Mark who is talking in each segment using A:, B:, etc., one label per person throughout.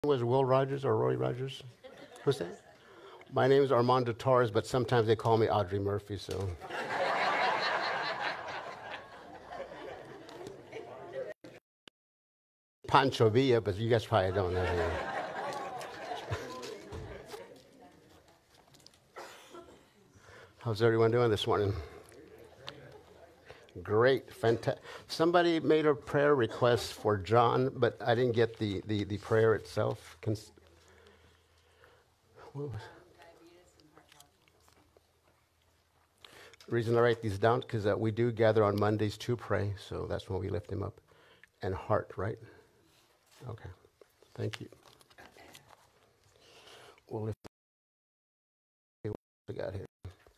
A: Was Will Rogers or Roy Rogers? Who's that? My name is Armando Torres, but sometimes they call me Audrey Murphy, so. Pancho Villa, but you guys probably don't know him. How's everyone doing this morning? Great, fantastic. Somebody made a prayer request for John, but I didn't get the prayer itself. What was- The reason I write these down because we do gather on Mondays to pray, so that's when we lift him up. And heart, right? Okay. Thank you. We'll lift what we got here.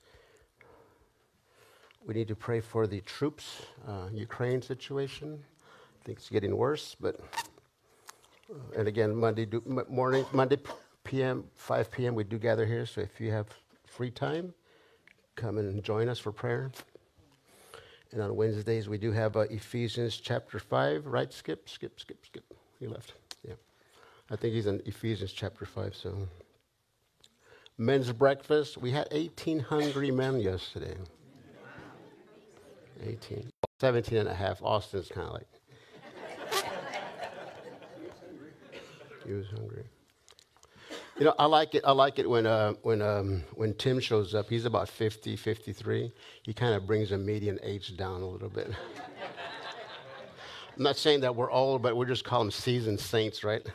A: We need to pray for the troops, Ukraine situation. I think it's getting worse, but and again, morning, Monday p.m., 5 p.m. we do gather here. So if you have free time, come and join us for prayer. And on Wednesdays we do have Ephesians chapter 5, right? Skip. He left. Yeah, I think he's in Ephesians chapter 5. So men's breakfast. We had 18 hungry men yesterday. 18, 17 and a half. Austin's kind of like. He was hungry. You know, I like it. I like it when Tim shows up. He's about 50, 53. He kind of brings the median age down a little bit. I'm not saying that we're old, but we're just calling them seasoned saints, right?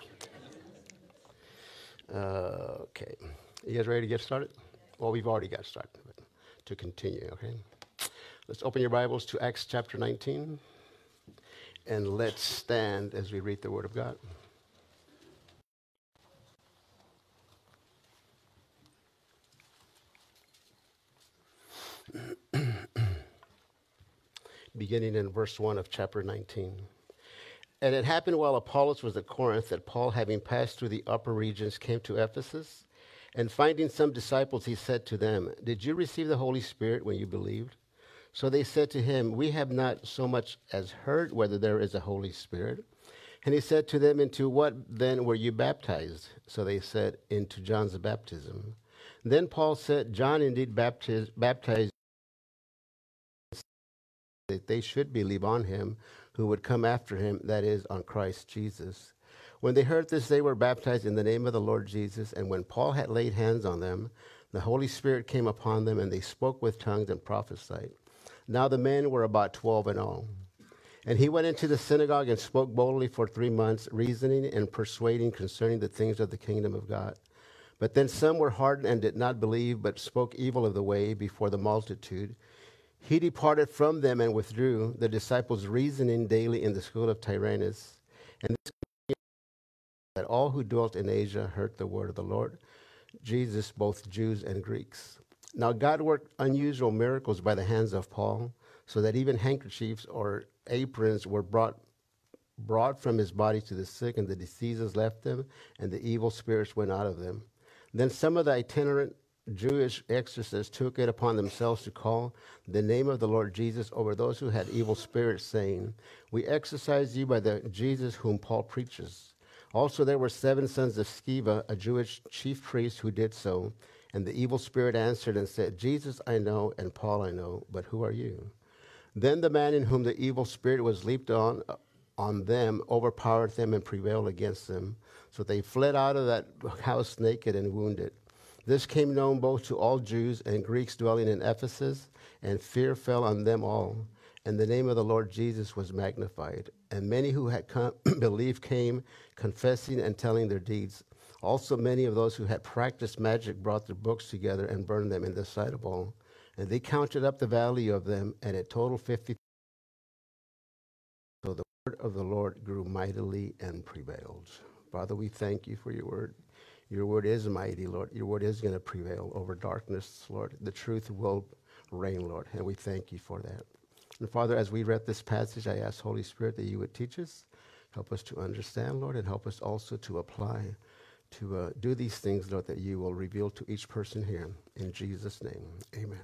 A: Okay. You guys ready to get started? Well, we've already got started, but to continue, okay? Let's open your Bibles to Acts chapter 19, and let's stand as we read the Word of God. Beginning in verse 1 of chapter 19. And it happened while Apollos was at Corinth that Paul, having passed through the upper regions, came to Ephesus. And finding some disciples, he said to them, "Did you receive the Holy Spirit when you believed?" So they said to him, "We have not so much as heard whether there is a Holy Spirit." And he said to them, "Into what then were you baptized?" So they said, "Into John's baptism." Then Paul said, "John indeed baptized that they should believe on him who would come after him, that is, on Christ Jesus." When they heard this, they were baptized in the name of the Lord Jesus. And when Paul had laid hands on them, the Holy Spirit came upon them, and they spoke with tongues and prophesied. Now the men were about 12 in all. And he went into the synagogue and spoke boldly for 3 months, reasoning and persuading concerning the things of the kingdom of God. But then some were hardened and did not believe, but spoke evil of the way before the multitude. He departed from them and withdrew, the disciples reasoning daily in the school of Tyrannus. And this that all who dwelt in Asia heard the word of the Lord Jesus, both Jews and Greeks. Now God worked unusual miracles by the hands of Paul, so that even handkerchiefs or aprons were brought from his body to the sick, and the diseases left them, and the evil spirits went out of them. Then some of the itinerant Jewish exorcists took it upon themselves to call the name of the Lord Jesus over those who had evil spirits, saying, "We exorcise you by the Jesus whom Paul preaches." Also there were 7 sons of Sceva, a Jewish chief priest, who did so. And the evil spirit answered and said, "Jesus I know, and Paul I know, but who are you?" Then the man in whom the evil spirit was leaped on them, overpowered them, and prevailed against them. So they fled out of that house naked and wounded. This came known both to all Jews and Greeks dwelling in Ephesus, and fear fell on them all. And the name of the Lord Jesus was magnified. And many who had come believed came, confessing and telling their deeds. Also many of those who had practiced magic brought their books together and burned them in the sight of all. And they counted up the value of them, and it totaled 50. So the word of the Lord grew mightily and prevailed. Father, we thank you for your word. Your word is mighty, Lord. Your word is going to prevail over darkness, Lord. The truth will reign, Lord, and we thank you for that. And Father, as we read this passage, I ask, Holy Spirit, that you would teach us, help us to understand, Lord, and help us also to apply, to do these things, Lord, that you will reveal to each person here. In Jesus' name, amen.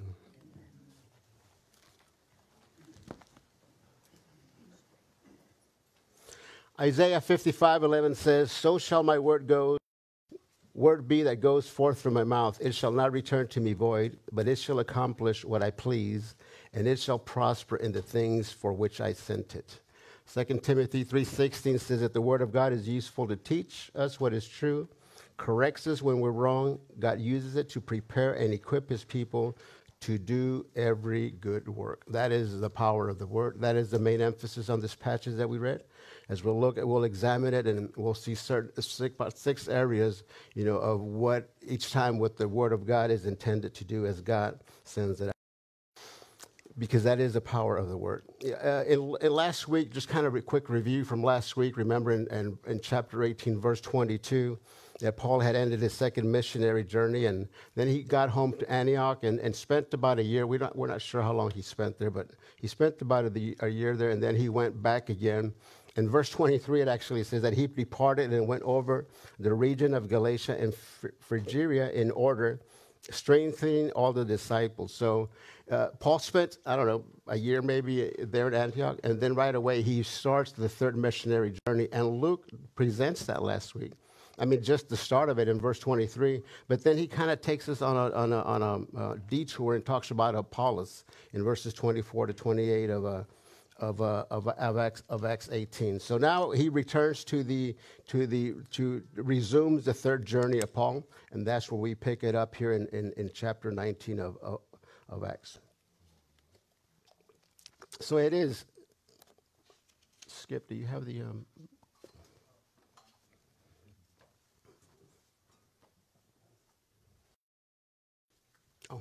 A: Isaiah 55:11 says, "So shall my word be that goes forth from my mouth. It shall not return to me void, but it shall accomplish what I please, and it shall prosper in the things for which I sent it." 2 Timothy 3:16 says that the word of God is useful to teach us what is true, corrects us when we're wrong. God uses it to prepare and equip his people to do every good work. That is the power of the word. That is the main emphasis on this passage that we read. As we'll look at, we'll examine it, and we'll see about six areas, of what each time what the word of God is intended to do as God sends it out. Because that is the power of the word. In last week, just kind of a quick review from last week. Remember in chapter 18, verse 22, that Paul had ended his second missionary journey, and then he got home to Antioch and spent about a year. We're not sure how long he spent there, but he spent about a year there, and then he went back again. In verse 23, it actually says that he departed and went over the region of Galatia and Phrygia in order, strengthening all the disciples. So Paul spent, a year maybe there at Antioch, and then right away he starts the third missionary journey, and Luke presents that last week. Just the start of it in verse 23, but then he kind of takes us on a detour and talks about Apollos in verses 24 to 28 of Acts 18. So now he returns to resumes the third journey of Paul, and that's where we pick it up here in chapter 19 of Acts. So it is. Skip, do you have the? Oh.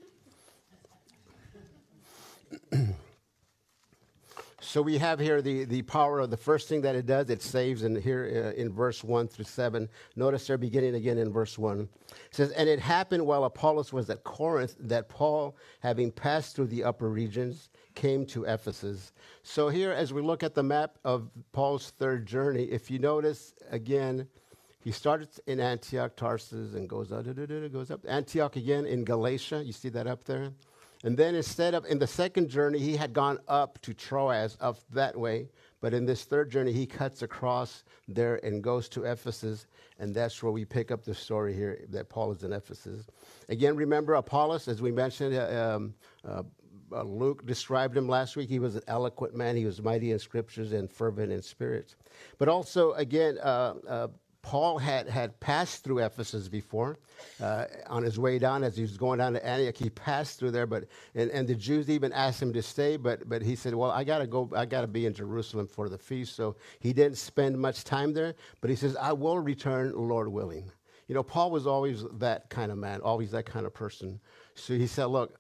A: So we have here the power of the first thing that it does, it saves, and here in verse 1 through 7. Notice they're beginning again in verse 1. It says, "And it happened while Apollos was at Corinth that Paul, having passed through the upper regions, came to Ephesus." So here, as we look at the map of Paul's third journey, if you notice, again, he started in Antioch, Tarsus, and goes up to Antioch again in Galatia. You see that up there? And then instead of, in the second journey, he had gone up to Troas, up that way. But in this third journey, he cuts across there and goes to Ephesus. And that's where we pick up the story here, that Paul is in Ephesus. Again, remember Apollos, as we mentioned, Luke described him last week. He was an eloquent man. He was mighty in scriptures and fervent in spirit. But also, again, Paul had passed through Ephesus before. On his way down, as he was going down to Antioch, he passed through there. And the Jews even asked him to stay, but he said, "Well, I gotta be in Jerusalem for the feast." So he didn't spend much time there. But he says, "I will return, Lord willing." Paul was always that kind of man, always that kind of person. So he said, "Look,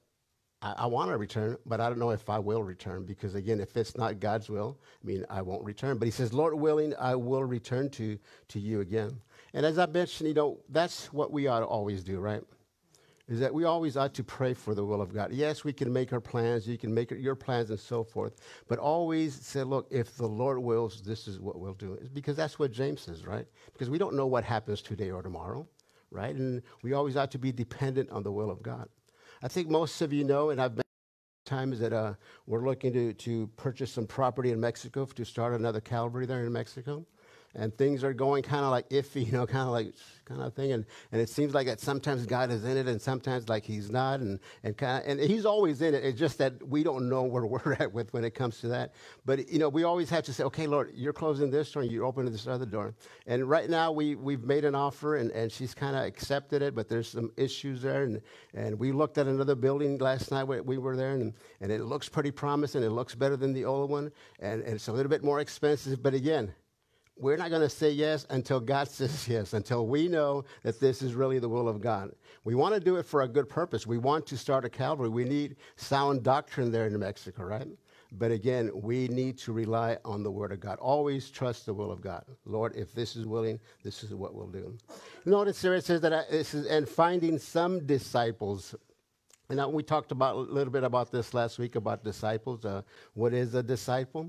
A: I want to return, but I don't know if I will return, because again, if it's not God's will, I won't return." But he says, "Lord willing, I will return to you again." And as I mentioned, that's what we ought to always do, right? Is that we always ought to pray for the will of God. Yes, we can make our plans, you can make your plans and so forth, but always say, look, if the Lord wills, this is what we'll do. It's because that's what James says, right? Because we don't know what happens today or tomorrow, right? And we always ought to be dependent on the will of God. I think most of you know, and I've been times that we're looking to purchase some property in Mexico to start another Calvary there in Mexico. And things are going kind of like iffy, kind of thing. And it seems like that sometimes God is in it and sometimes like he's not. And he's always in it. It's just that we don't know where we're at with when it comes to that. But, we always have to say, okay, Lord, you're closing this door and you're opening this other door. And right now we've made an offer and she's kind of accepted it, but there's some issues there. And we looked at another building last night. We were there and it looks pretty promising. It looks better than the old one. And it's a little bit more expensive. But again, we're not going to say yes until God says yes, until we know that this is really the will of God. We want to do it for a good purpose. We want to start a Calvary. We need sound doctrine there in Mexico, right? But again, we need to rely on the Word of God. Always trust the will of God. Lord, if this is willing, this is what we'll do. Notice there it says that and finding some disciples. And we talked a little bit about this last week, about disciples. What is a disciple?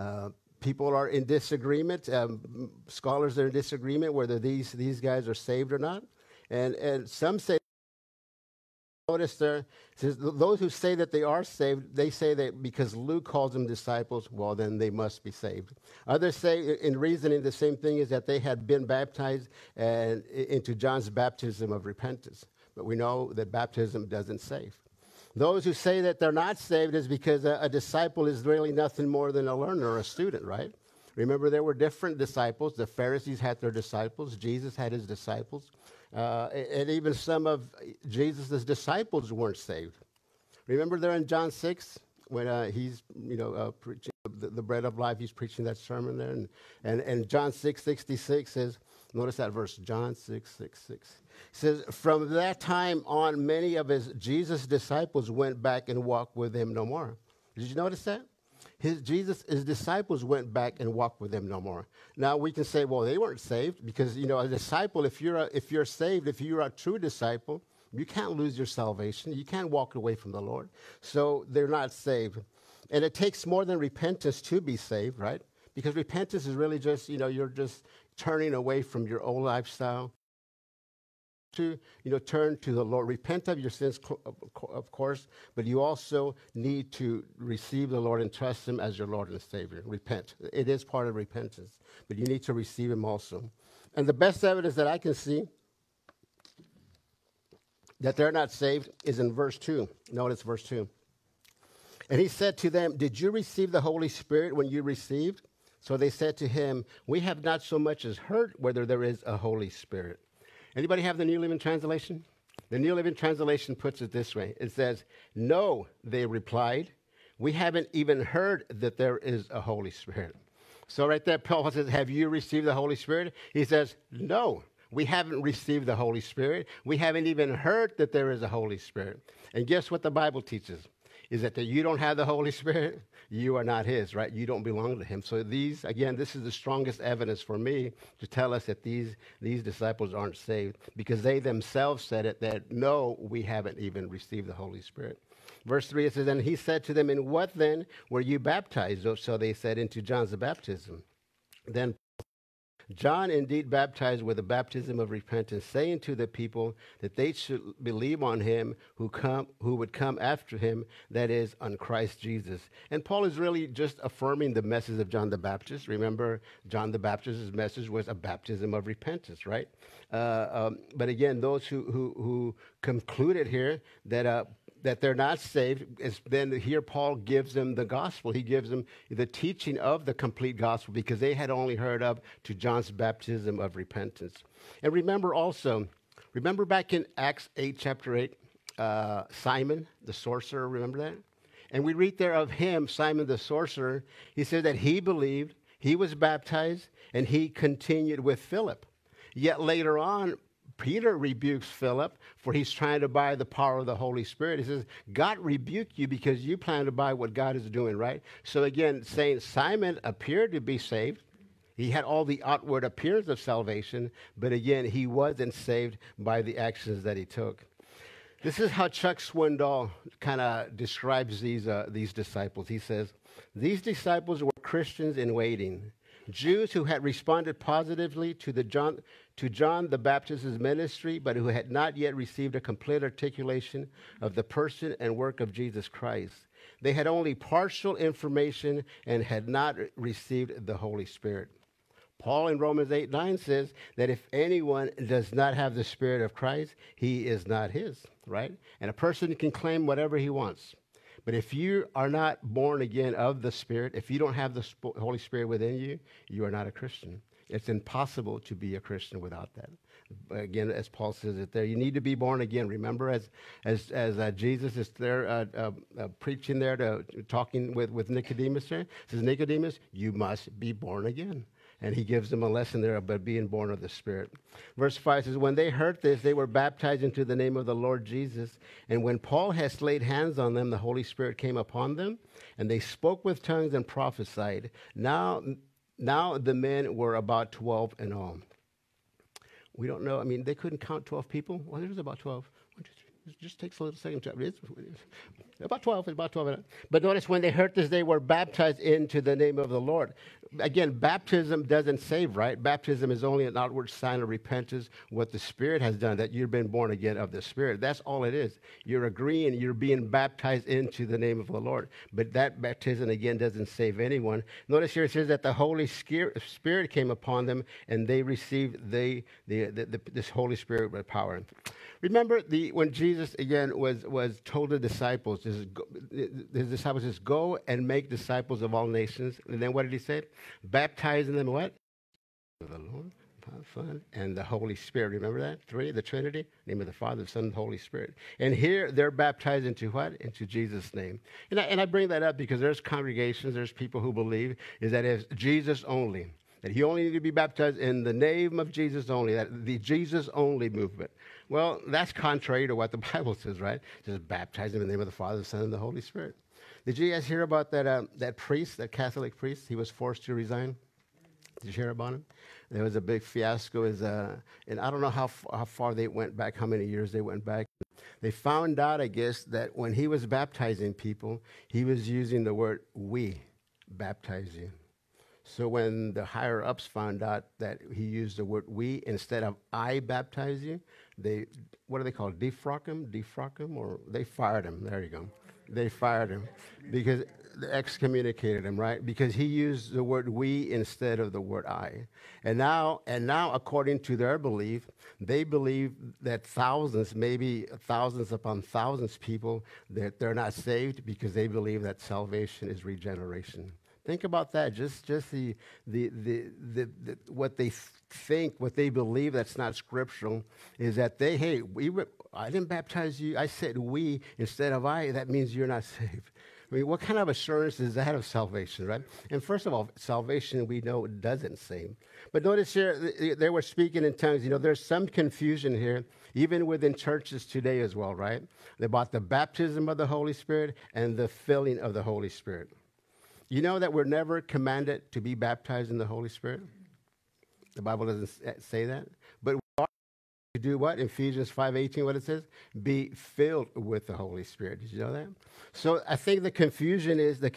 A: People are in disagreement. Scholars are in disagreement whether these guys are saved or not. And some say Notice there, it says, those who say that they are saved, they say that because Luke calls them disciples, well, then they must be saved. Others say, in reasoning, the same thing is that they had been baptized and into John's baptism of repentance. But we know that baptism doesn't save. Those who say that they're not saved is because a disciple is really nothing more than a learner or a student, right? Remember, there were different disciples. The Pharisees had their disciples. Jesus had his disciples. And even some of Jesus' disciples weren't saved. Remember there in John 6 when he's, preaching the bread of life, he's preaching that sermon there. And John 6:66 says, notice that verse, John 6:66. Says, from that time on, many of Jesus' disciples went back and walked with him no more. Did you notice that? His disciples went back and walked with him no more. Now we can say, well, they weren't saved because, a disciple, if you're saved, if you're a true disciple, you can't lose your salvation. You can't walk away from the Lord. So they're not saved. And it takes more than repentance to be saved, right? Because repentance is really just, you're just turning away from your old lifestyle to, turn to the Lord. Repent of your sins, of course, but you also need to receive the Lord and trust him as your Lord and Savior. Repent. It is part of repentance, but you need to receive him also. And the best evidence that I can see that they're not saved is in verse 2. Notice verse 2. And he said to them, did you receive the Holy Spirit when you received? So they said to him, we have not so much as heard whether there is a Holy Spirit. Anybody have the New Living Translation? The New Living Translation puts it this way. It says, no, they replied, we haven't even heard that there is a Holy Spirit. So right there, Paul says, have you received the Holy Spirit? He says, no, we haven't received the Holy Spirit. We haven't even heard that there is a Holy Spirit. And guess what the Bible teaches? Is that you don't have the Holy Spirit, you are not his, right? You don't belong to him. So this is the strongest evidence for me to tell us that these disciples aren't saved because they themselves said it, that no, we haven't even received the Holy Spirit. Verse 3, it says, and he said to them, in what then were you baptized? So they said, into John's baptism. Then John indeed baptized with the baptism of repentance, saying to the people that they should believe on him who would come after him, that is, on Christ Jesus. And Paul is really just affirming the message of John the Baptist. Remember, John the Baptist's message was a baptism of repentance, right? But again, those who concluded here that they're not saved, then here Paul gives them the gospel. He gives them the teaching of the complete gospel because they had only heard up to John's baptism of repentance. And remember back in Acts 8, chapter 8, Simon, the sorcerer, remember that? And we read there of him, Simon the sorcerer, he said that he believed, he was baptized, and he continued with Philip. Yet later on, Peter rebukes Philip for he's trying to buy the power of the Holy Spirit. He says, God rebuked you because you plan to buy what God is doing, right? So again, saying Simon appeared to be saved. He had all the outward appearance of salvation, but again, he wasn't saved by the actions that he took. This is how Chuck Swindoll kind of describes these disciples. He says, these disciples were Christians in waiting, Jews who had responded positively to John the Baptist's ministry, but who had not yet received a complete articulation of the person and work of Jesus Christ. They had only partial information and had not received the Holy Spirit. Paul in Romans 8:9 says that if anyone does not have the Spirit of Christ, he is not his, right? And a person can claim whatever he wants. But if you are not born again of the Spirit, if you don't have the Holy Spirit within you, you are not a Christian. It's impossible to be a Christian without that. Again, as Paul says it there, you need to be born again. Remember, as Jesus is there preaching there, talking with Nicodemus there, says, Nicodemus, you must be born again. And he gives them a lesson there about being born of the Spirit. Verse 5 says, when they heard this, they were baptized into the name of the Lord Jesus. And when Paul had laid hands on them, the Holy Spirit came upon them, and they spoke with tongues and prophesied. Now the men were about 12 in all. We don't know. I mean, they couldn't count 12 people. Well, there was about 12. 1, 2, 3. just takes a little second. It's about 12. It's about 12. But notice when they heard this, they were baptized into the name of the Lord. Again, baptism doesn't save, right? Baptism is only an outward sign of repentance, what the Spirit has done, that you've been born again of the Spirit. That's all it is. You're agreeing, you're being baptized into the name of the Lord. But that baptism, again, doesn't save anyone. Notice here it says that the Holy Spirit came upon them, and they received this Holy Spirit with power. Remember when Jesus, again, was told the disciples, his disciples says, go and make disciples of all nations. And then what did he say? Baptizing them what? The Lord, Son, and the Holy Spirit. Remember that? Three, the Trinity. Name of the Father, the Son, and the Holy Spirit. And here they're baptized into what? Into Jesus' name. And I bring that up because there's congregations, there's people who believe is that it's Jesus only. That he only needed to be baptized in the name of Jesus only, that the Jesus only movement. Well, that's contrary to what the Bible says, right? It says baptize him in the name of the Father, the Son, and the Holy Spirit. Did you guys hear about that priest, that Catholic priest? He was forced to resign. Did you hear about him? There was a big fiasco. And I don't know how far they went back, how many years they went back. They found out, I guess, that when he was baptizing people, he was using the word we baptize you. So when the higher-ups found out that he used the word we instead of I baptize you, what do they call it? Defrock him, or they fired him. There you go. They fired him because they excommunicated him, right? Because he used the word we instead of the word I. And now, according to their belief, they believe that thousands, maybe thousands upon thousands people, that they're not saved because they believe that salvation is regeneration. Think about that. Just the what they think, what they believe that's not scriptural, is that I didn't baptize you. I said we instead of I. That means you're not saved. I mean, what kind of assurance is that of salvation, right? And first of all, salvation we know doesn't save. But notice here, they were speaking in tongues. You know, there's some confusion here, even within churches today as well, right? About the baptism of the Holy Spirit and the filling of the Holy Spirit. You know that we're never commanded to be baptized in the Holy Spirit? The Bible doesn't say that. But we are to do what? In Ephesians 5:18, what it says? Be filled with the Holy Spirit. Did you know that? So I think the confusion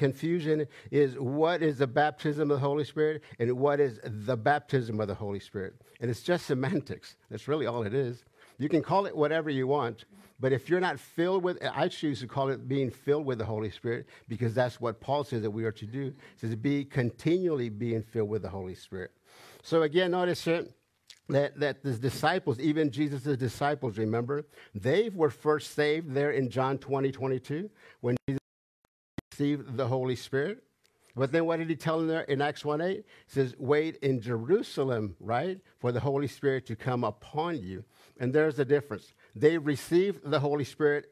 A: is what is the baptism of the Holy Spirit and what is the baptism of the Holy Spirit. And it's just semantics. That's really all it is. You can call it whatever you want, but if you're not filled with, I choose to call it being filled with the Holy Spirit because that's what Paul says that we are to do. It says be continually being filled with the Holy Spirit. So again, notice here that the disciples, even Jesus' disciples, remember, they were first saved there in John 20:22 when Jesus received the Holy Spirit. But then what did he tell them there in Acts 1:8? He says, wait in Jerusalem, right, for the Holy Spirit to come upon you. And there's the difference. They received the Holy Spirit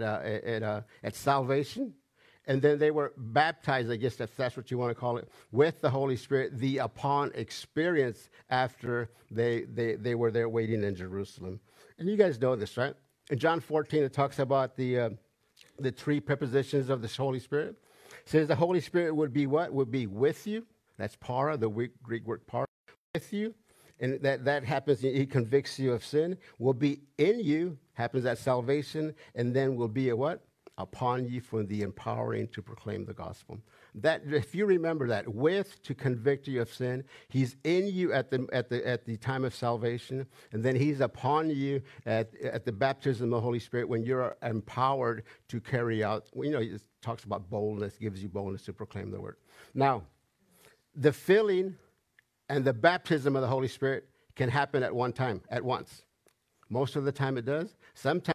A: at salvation, and then they were baptized, I guess if that's what you want to call it, with the Holy Spirit, the upon experience after they were there waiting in Jerusalem. And you guys know this, right? In John 14, it talks about the three prepositions of the Holy Spirit. It says the Holy Spirit would be what? Would be with you. That's para, the Greek word para, with you. And that happens, he convicts you of sin. Will be in you, happens at salvation, and then will be a what? Upon you for the empowering to proclaim the gospel. That, if you remember that, with to convict you of sin, he's in you at the time of salvation, and then he's upon you at the baptism of the Holy Spirit when you're empowered to carry out. You know, it talks about boldness, gives you boldness to proclaim the word. Now, the filling and the baptism of the Holy Spirit can happen at one time, at once. Most of the time it does. Sometimes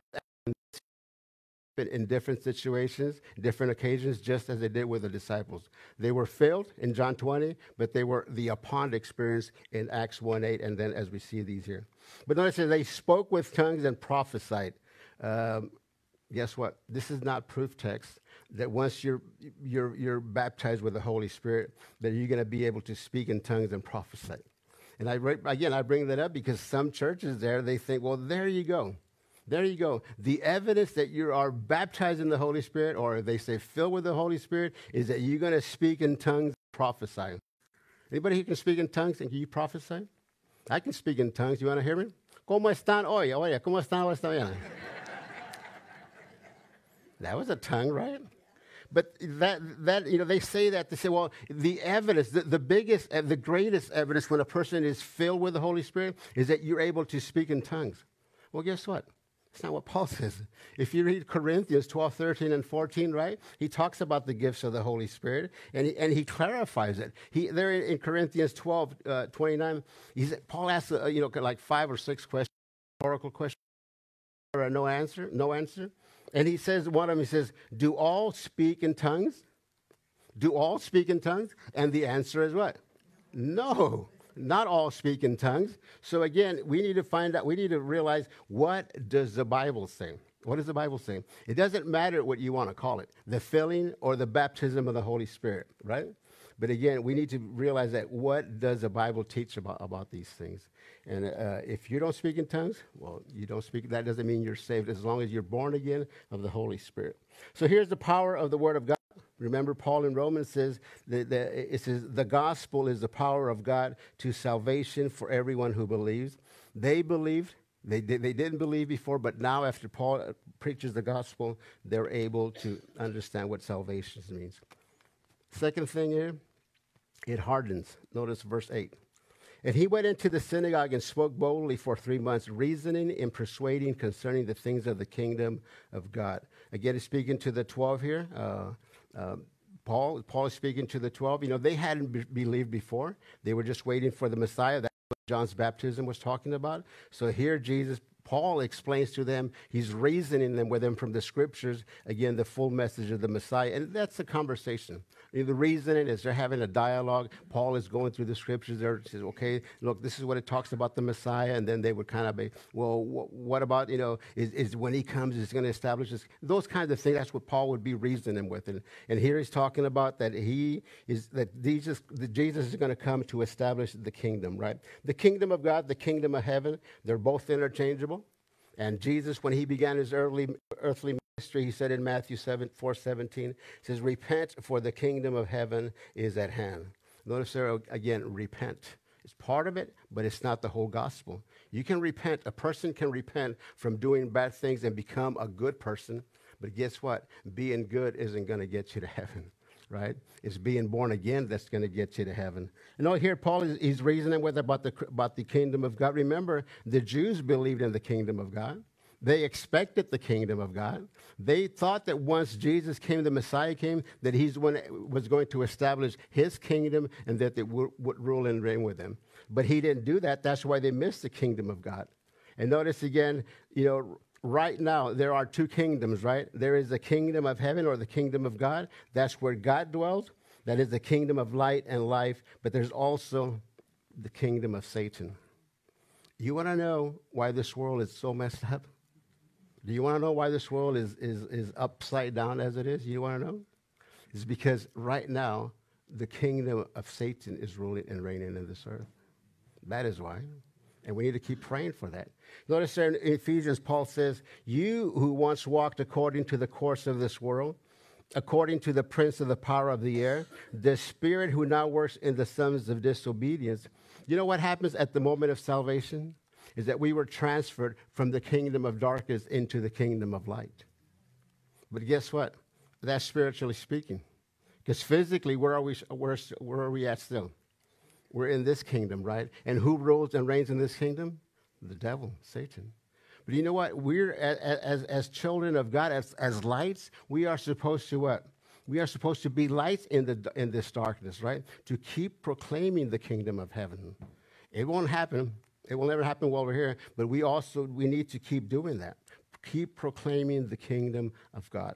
A: in different situations, different occasions, just as they did with the disciples. They were filled in John 20, but they were the upon experience in Acts 1:8, and then as we see these here. But notice that they spoke with tongues and prophesied. Guess what? This is not proof text that once you're baptized with the Holy Spirit, that you're going to be able to speak in tongues and prophesy. And I bring that up because some churches they think, well, there you go. There you go. The evidence that you are baptized in the Holy Spirit, or they say filled with the Holy Spirit, is that you're going to speak in tongues and prophesy. Anybody who can speak in tongues, and can you prophesy? I can speak in tongues. You want to hear me? ¿Cómo están hoy? Oye, ¿cómo están esta mañana? That was a tongue, right? But they say that, they say, well, the evidence, the biggest, the greatest evidence when a person is filled with the Holy Spirit is that you're able to speak in tongues. Well, guess what? It's not what Paul says. If you read Corinthians 12, 13, and 14, right, he talks about the gifts of the Holy Spirit, and he clarifies it. There in Corinthians 12, 29, Paul asks, like 5 or 6 questions, rhetorical questions, or no answer. And he says, one of them, he says, do all speak in tongues? Do all speak in tongues? And the answer is what? No, not all speak in tongues. So again, we need to find out, we need to realize, what does the Bible say? What does the Bible say? It doesn't matter what you want to call it, the filling or the baptism of the Holy Spirit, right? But again, we need to realize that what does the Bible teach about these things? And if you don't speak in tongues, well, you don't speak. That doesn't mean you're saved as long as you're born again of the Holy Spirit. So here's the power of the Word of God. Remember, Paul in Romans says, it says, the gospel is the power of God to salvation for everyone who believes. They believed. They didn't believe before, but now after Paul preaches the gospel, they're able to understand what salvation means. Second thing here, it hardens. Notice verse 8. And he went into the synagogue and spoke boldly for 3 months, reasoning and persuading concerning the things of the kingdom of God. Again, he's speaking to the 12 here. Paul is speaking to the 12. They hadn't believed before. They were just waiting for the Messiah. That's what John's baptism was talking about. So here Paul explains to them, he's reasoning them with them from the scriptures, again, the full message of the Messiah. And that's a conversation. The reasoning is they're having a dialogue. Paul is going through the scriptures there. He says, okay, look, this is what it talks about the Messiah. And then they would kind of be, well, what about, is when he comes, he's going to establish this. Those kinds of things, that's what Paul would be reasoning with. And here he's talking about that Jesus is going to come to establish the kingdom, right? The kingdom of God, the kingdom of heaven, they're both interchangeable. And Jesus, when he began his earthly ministry, he said in Matthew 4:17, says, repent, for the kingdom of heaven is at hand. Notice there again, repent. It's part of it, but it's not the whole gospel. You can repent. A person can repent from doing bad things and become a good person. But guess what? Being good isn't going to get you to heaven, right? It's being born again that's going to get you to heaven. Here Paul is reasoning about the kingdom of God. Remember, the Jews believed in the kingdom of God. They expected the kingdom of God. They thought that once Jesus came, the Messiah came, that he was going to establish his kingdom and that they would rule and reign with him. But he didn't do that. That's why they missed the kingdom of God. And notice again, right now there are two kingdoms, right? There is the kingdom of heaven or the kingdom of God. That's where God dwells. That is the kingdom of light and life. But there's also the kingdom of Satan. You want to know why this world is so messed up? Do you want to know why this world is upside down as it is? You want to know? It's because right now, the kingdom of Satan is ruling and reigning in this earth. That is why. And we need to keep praying for that. Notice there in Ephesians, Paul says, you who once walked according to the course of this world, according to the prince of the power of the air, the spirit who now works in the sons of disobedience. You know what happens at the moment of salvation? Is that we were transferred from the kingdom of darkness into the kingdom of light. But guess what? That's spiritually speaking. Because physically, where are we at still? We're in this kingdom, right? And who rules and reigns in this kingdom? The devil, Satan. But you know what? We're, as children of God, as lights, we are supposed to what? We are supposed to be lights in this darkness, right? To keep proclaiming the kingdom of heaven. It won't happen. It will never happen while we're here, but we need to keep doing that. Keep proclaiming the kingdom of God.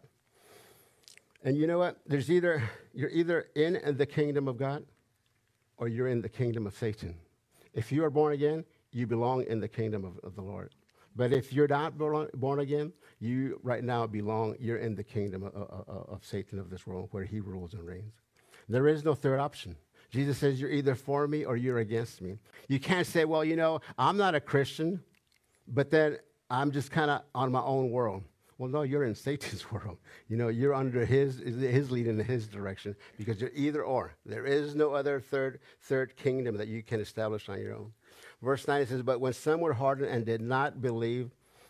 A: And you know what? You're either in the kingdom of God or you're in the kingdom of Satan. If you are born again, you belong in the kingdom of the Lord. But if you're not born again, you right now you're in the kingdom of Satan of this world where he rules and reigns. There is no third option. Jesus says, you're either for me or you're against me. You can't say, well, I'm not a Christian, but then I'm just kind of on my own world. Well, no, you're in Satan's world. You're under his lead in his direction because you're either or. There is no other third kingdom that you can establish on your own. Verse 9 says, but when some were hardened and did not believe,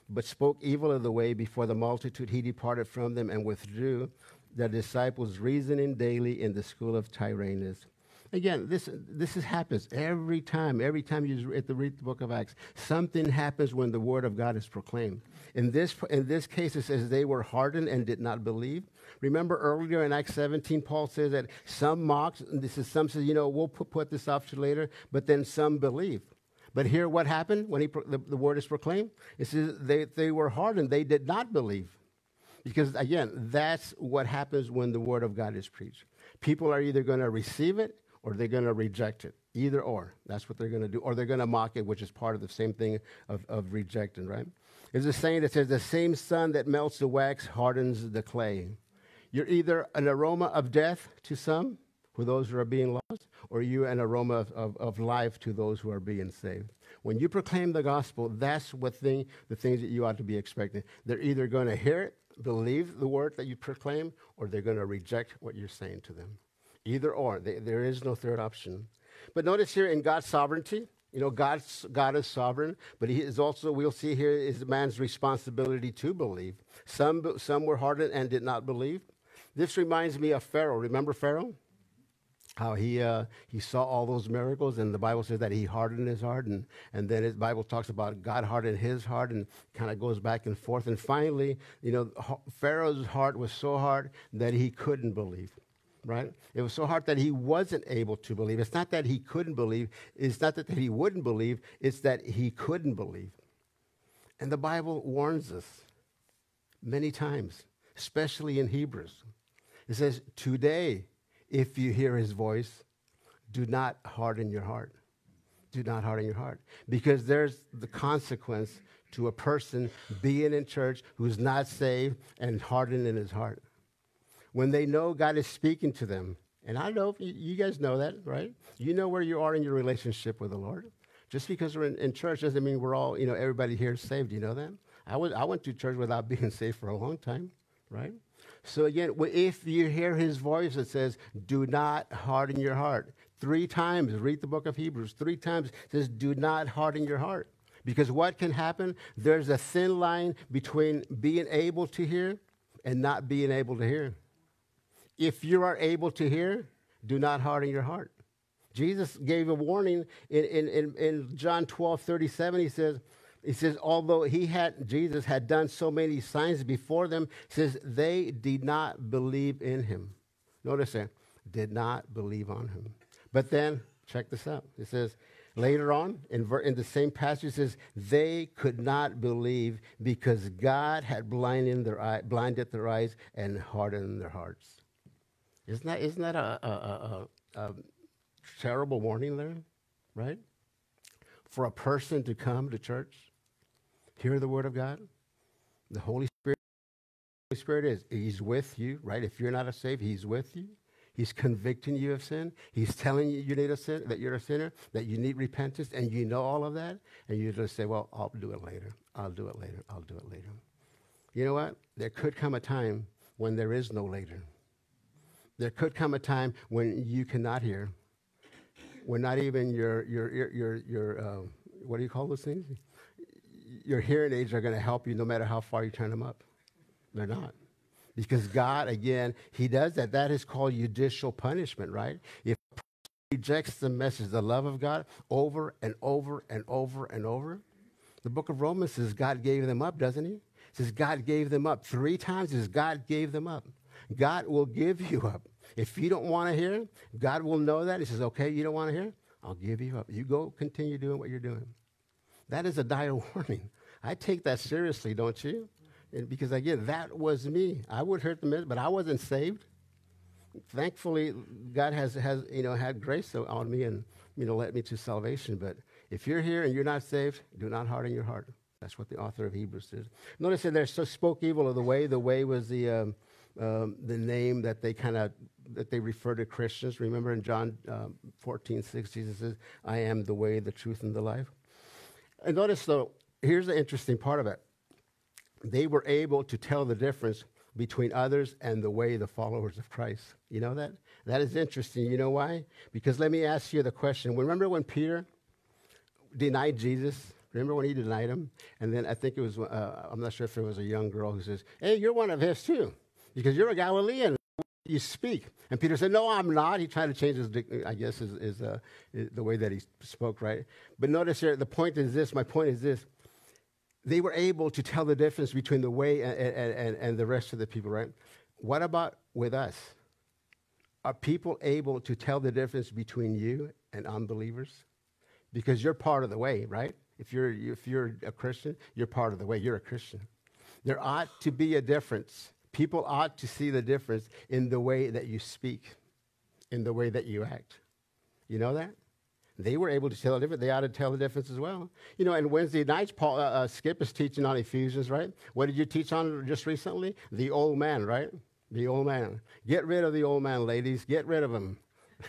A: but spoke evil of the way before the multitude. He departed from them and withdrew, the disciples reasoning daily in the school of Tyrannus. Again, this happens every time. Every time you read the book of Acts, something happens when the word of God is proclaimed. In this case, it says they were hardened and did not believe. Remember earlier in Acts 17, Paul says that some mocked. Some says, we'll put this off to later, but then some believe. But here, what happened when the word is proclaimed? It says they were hardened. They did not believe. Because, again, that's what happens when the word of God is preached. People are either going to receive it or they're going to reject it. Either or. That's what they're going to do. Or they're going to mock it, which is part of the same thing of rejecting, right? There's a saying that says, the same sun that melts the wax hardens the clay. You're either an aroma of death to some, for those who are being lost, or you're an aroma of life to those who are being saved. When you proclaim the gospel, that's the things that you ought to be expecting. They're either going to hear it, believe the word that you proclaim, or they're going to reject what you're saying to them. Either or. There is no third option. But notice here in God's sovereignty, God is sovereign, but he is also, we'll see here, is man's responsibility to believe. Some were hardened and did not believe. This reminds me of Pharaoh. Remember Pharaoh? How he saw all those miracles, and the Bible says that he hardened his heart, and then the Bible talks about God hardened his heart, and kind of goes back and forth. And finally, Pharaoh's heart was so hard that he couldn't believe, right? It was so hard that he wasn't able to believe. It's not that he couldn't believe. It's not that he wouldn't believe. It's that he couldn't believe. And the Bible warns us many times, especially in Hebrews. It says, today, if you hear his voice, do not harden your heart. Do not harden your heart. Because there's the consequence to a person being in church who's not saved and hardened in his heart. When they know God is speaking to them, and I know you guys know that, right? You know where you are in your relationship with the Lord. Just because we're in church doesn't mean we're all, everybody here is saved. You know that? I went to church without being saved for a long time, right? So again, if you hear his voice, it says, do not harden your heart. 3 times, read the book of Hebrews, 3 times it says, do not harden your heart. Because what can happen? There's a thin line between being able to hear and not being able to hear. If you are able to hear, do not harden your heart. Jesus gave a warning in John 12:37. He says, although Jesus had done so many signs before them, he says, they did not believe in him. Notice that, did not believe on him. But then, check this out. It says, later on, in the same passage, it says, they could not believe because God had blinded their eyes and hardened their hearts. Isn't that a terrible warning there, right? For a person to come to church, hear the word of God, the Holy Spirit he's with you, right? If you're not saved, he's with you. He's convicting you of sin. He's telling you need a sin, that you're a sinner, that you need repentance, and you know all of that, and you just say, well, I'll do it later. I'll do it later. I'll do it later. You know what? There could come a time when there is no later. There could come a time when you cannot hear, when not even your what do you call those things? Your hearing aids are going to help you no matter how far you turn them up. They're not. Because God, again, he does that. That is called judicial punishment, right? If a person rejects the message, the love of God, over and over and over and over, the book of Romans says God gave them up, doesn't he? It says God gave them up. 3 times it says God gave them up. God will give you up. If you don't want to hear, God will know that. He says, okay, you don't want to hear? I'll give you up. You go continue doing what you're doing. That is a dire warning. I take that seriously, don't you? And because, again, that was me. I would hurt the message, but I wasn't saved. Thankfully, God has had grace on me and led me to salvation. But if you're here and you're not saved, do not harden your heart. That's what the author of Hebrews says. Notice that they spoke evil of the way. The way was the name that they refer to Christians. Remember in John 14:6, Jesus says, I am the way, the truth, and the life. And notice, though, here's the interesting part of it. They were able to tell the difference between others and the way, the followers of Christ. You know that? That is interesting. You know why? Because let me ask you the question. Remember when Peter denied Jesus? Remember when he denied him? And then I think it was, I'm not sure if it was a young girl who says, hey, you're one of his too, because you're a Galilean. You speak. And Peter said, no, I'm not. He tried to change his, I guess, the way that he spoke, right? But notice here, the point is this, my point is this. They were able to tell the difference between the way and the rest of the people, right? What about with us? Are people able to tell the difference between you and unbelievers? Because you're part of the way, right? If you're a Christian, you're part of the way. You're a Christian. There ought to be a difference. People ought to see the difference in the way that you speak, in the way that you act. You know that? They were able to tell the difference. They ought to tell the difference as well. You know, and Wednesday nights, Skip is teaching on Ephesians, right? What did you teach on just recently? The old man, right? The old man. Get rid of the old man, ladies. Get rid of him.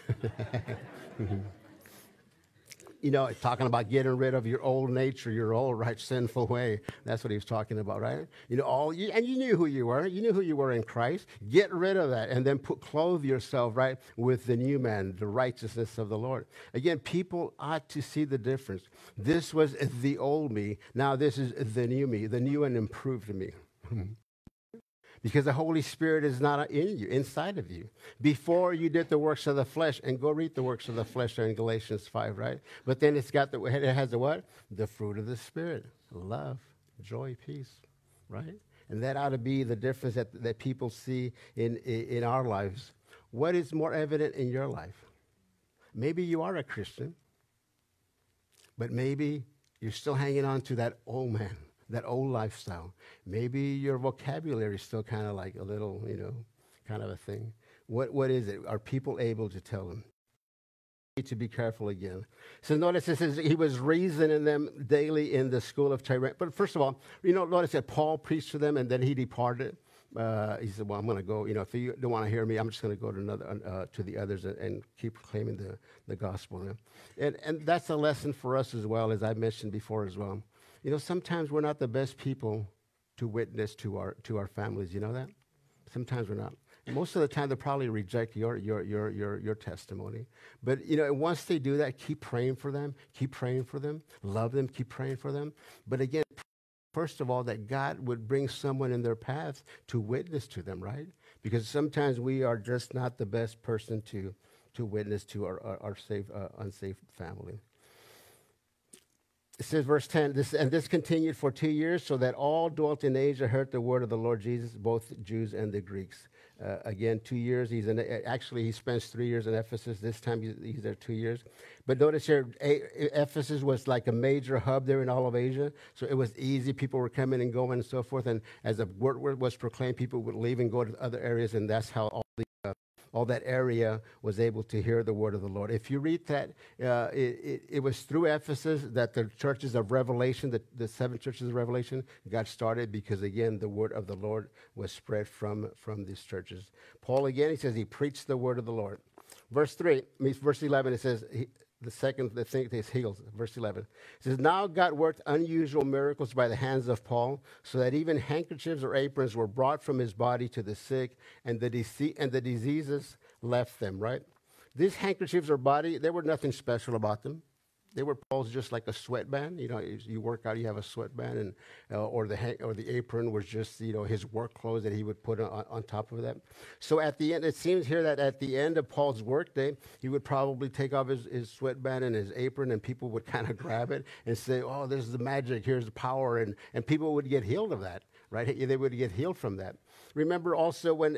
A: You know, talking about getting rid of your old nature, your old right sinful way. That's what he was talking about, right? You know, and you knew who you were. You knew who you were in Christ. Get rid of that, and then clothe yourself, right, with the new man, the righteousness of the Lord. Again, people ought to see the difference. This was the old me. Now this is the new me, the new and improved me. Because the Holy Spirit is not in you, inside of you. Before you did the works of the flesh, and go read the works of the flesh there in Galatians 5, right? But then it has the what? The fruit of the Spirit. Love, joy, peace, right? And that ought to be the difference that people see in our lives. What is more evident in your life? Maybe you are a Christian, but maybe you're still hanging on to that old man, that old lifestyle. Maybe your vocabulary is still kind of like a little, you know, kind of a thing. What is it? Are people able to tell them? To be careful again. So notice it says he was reasoning them daily in the school of Tyrannus. But first of all, you know, notice that Paul preached to them and then he departed. He said, well, I'm going to go, you know, if you don't want to hear me, I'm just going to go to the others and keep proclaiming the gospel. And that's a lesson for us as well, as I mentioned before as well. You know, sometimes we're not the best people to witness to our families. You know that? Sometimes we're not. Most of the time, they'll probably reject your testimony. But, you know, once they do that, keep praying for them. Keep praying for them. Love them. Keep praying for them. But again, first of all, that God would bring someone in their path to witness to them, right? Because sometimes we are just not the best person to witness to our unsafe family. It says, verse 10, this continued for 2 years, so that all dwelt in Asia heard the word of the Lord Jesus, both Jews and the Greeks. Again, 2 years. Actually, he spends 3 years in Ephesus. This time, he's there 2 years. But notice here, Ephesus was like a major hub there in all of Asia. So it was easy. People were coming and going and so forth. And as the word was proclaimed, people would leave and go to other areas. And that's how all that area was able to hear the word of the Lord. If you read that, it was through Ephesus that the churches of Revelation, the 7 churches of Revelation, got started because, again, the word of the Lord was spread from these churches. Paul, again, he says he preached the word of the Lord. Verse 11, it says, the thing is healed. Verse 11. It says, now God worked unusual miracles by the hands of Paul, so that even handkerchiefs or aprons were brought from his body to the sick, and the diseases left them, right? These handkerchiefs or body, there were nothing special about them. They were Paul's just like a sweatband. You know, you work out, you have a sweatband, and or the apron was just, you know, his work clothes that he would put on top of that. So at the end, it seems here that at the end of Paul's workday, he would probably take off his sweatband and his apron, and people would kind of grab it and say, "Oh, this is the magic. Here's the power," and people would get healed of that, right? They would get healed from that. Remember also when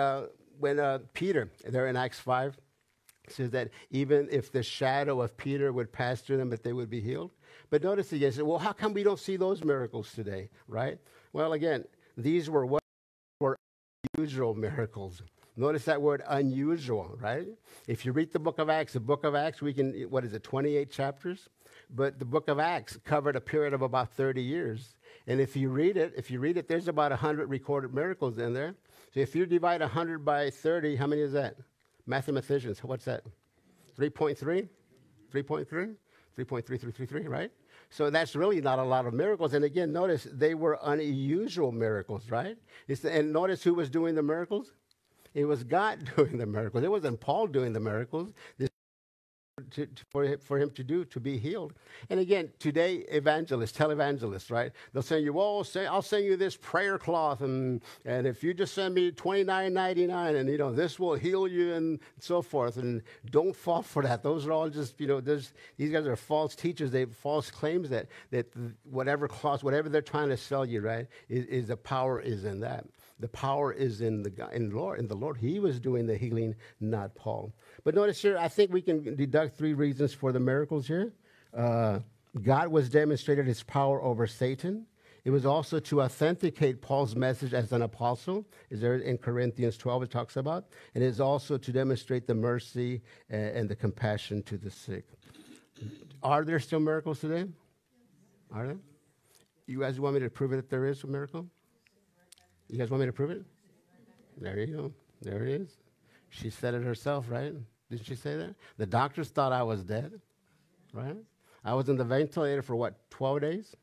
A: Peter, there in Acts 5. Says that even if the shadow of Peter would pass through them, that they would be healed. But notice again, well, how come we don't see those miracles today, right? Well, again, these were what were unusual miracles. Notice that word unusual, right? If you read the book of Acts, 28 chapters? But the book of Acts covered a period of about 30 years. And if you read it, there's about 100 recorded miracles in there. So if you divide 100 by 30, how many is that? Mathematicians, what's that? 3.3? 3.3? 3.3333, right? So that's really not a lot of miracles. And again, notice they were unusual miracles, right? And notice who was doing the miracles? It was God doing the miracles. It wasn't Paul doing the miracles. for him to be healed. And again, today, televangelists, right? They'll send you, I'll send you this prayer cloth, and if you just send me $29.99, and this will heal you, and so forth. And don't fall for that. Those are all just these guys are false teachers. They have false claims that whatever cloth, whatever they're trying to sell you, right, is the power is in that. The power is in the Lord. He was doing the healing, not Paul. But notice here, I think we can deduct three reasons for the miracles here. God was demonstrated his power over Satan. It was also to authenticate Paul's message as an apostle. Is there in Corinthians 12 it talks about? And it is also to demonstrate the mercy and the compassion to the sick. Are there still miracles today? Are there? You guys want me to prove it that there is a miracle? You guys want me to prove it? There you go. There it is. She said it herself, right? Didn't she say that? The doctors thought I was dead, right? I was in the ventilator for 12 days?